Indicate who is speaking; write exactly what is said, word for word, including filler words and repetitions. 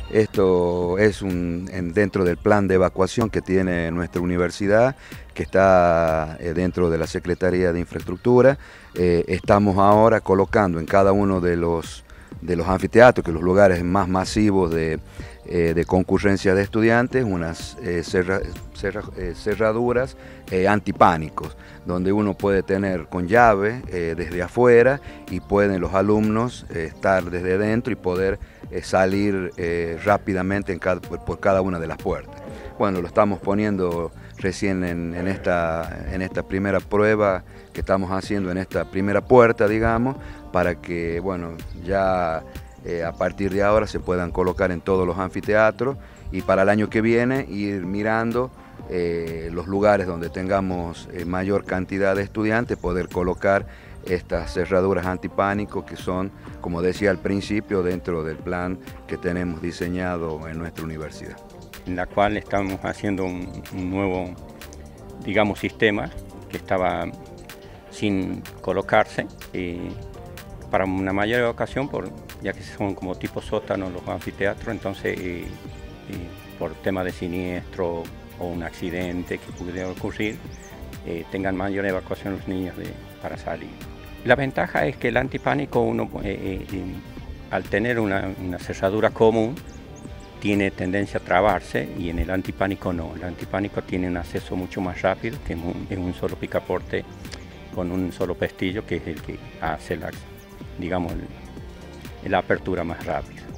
Speaker 1: Esto es un, en, dentro del plan de evacuación que tiene nuestra universidad, que está eh, dentro de la Secretaría de Infraestructura. Eh, estamos ahora colocando en cada uno de los, de los anfiteatros, que son los lugares más masivos de, eh, de concurrencia de estudiantes, unas eh, cerra, cerra, eh, cerraduras eh, antipánicos, donde uno puede tener con llave eh, desde afuera y pueden los alumnos eh, estar desde dentro y poder eh, salir eh, rápidamente en cada, por, por cada una de las puertas. Bueno, lo estamos poniendo recién en, en, esta, en esta primera prueba que estamos haciendo en esta primera puerta, digamos, para que, bueno, ya eh, a partir de ahora se puedan colocar en todos los anfiteatros y para el año que viene ir mirando eh, los lugares donde tengamos eh, mayor cantidad de estudiantes, poder colocar estas cerraduras antipánico que son, como decía al principio, dentro del plan que tenemos diseñado en nuestra universidad.
Speaker 2: En la cual estamos haciendo un, un nuevo, digamos, sistema que estaba sin colocarse y para una mayor ocasión, por, ya que son como tipo sótanos los anfiteatros, entonces y, y por tema de siniestro o un accidente que pudiera ocurrir, eh, tengan mayor evacuación los niños de, para salir. La ventaja es que el antipánico, uno, eh, eh, al tener una, una cerradura común, tiene tendencia a trabarse y en el antipánico no. El antipánico tiene un acceso mucho más rápido que en un, en un solo picaporte con un solo pestillo, que es el que hace la, digamos, el, la apertura más rápida.